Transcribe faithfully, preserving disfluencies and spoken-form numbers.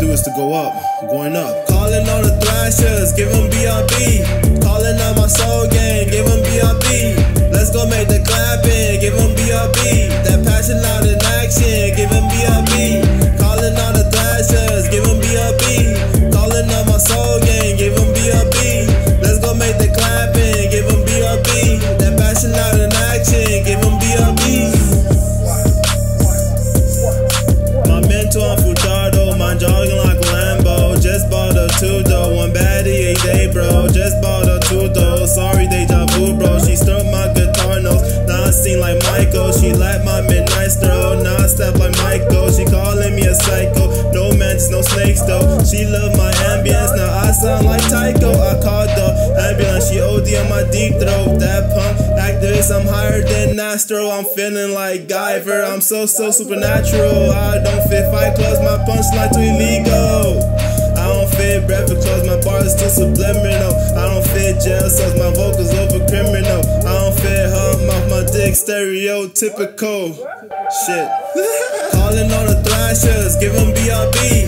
do is to go up, going up. Calling all the thrashers, give them B R B. Calling out my soul gang, give them B R B. Let's go make the clapping, give them B R B. That passion out in action, give them B R B. Calling all the thrashers, give them B R B. Calling out my soul gang, give them B R B. Let's go make the clapping, give them B R B. That passion out in action, give them B R B. My mentor on Futardo, my jogging like a Lambo. Just bought a two though, one baddie a day, bro. Just bought a two though, sorry deja vu, bro. She stroked my guitar notes, now I sing like Michael. She like my midnight stroll, now I step like Michael. She calling me a psycho, no matches, no snakes though. She love my ambience, now I sound like Tycho. I called the ambulance, she O D on my deep throat. That punk activist, I'm higher than Astro. I'm feeling like Guyver, I'm so, so supernatural. I don't fit fight clubs, my punchline too illegal. I don't fit breakfast clothes, my bars too subliminal. I don't fit jail cells, my vocals over criminal. I don't fit hum off my dick, stereotypical shit. Calling all the thrashers, give them B R B.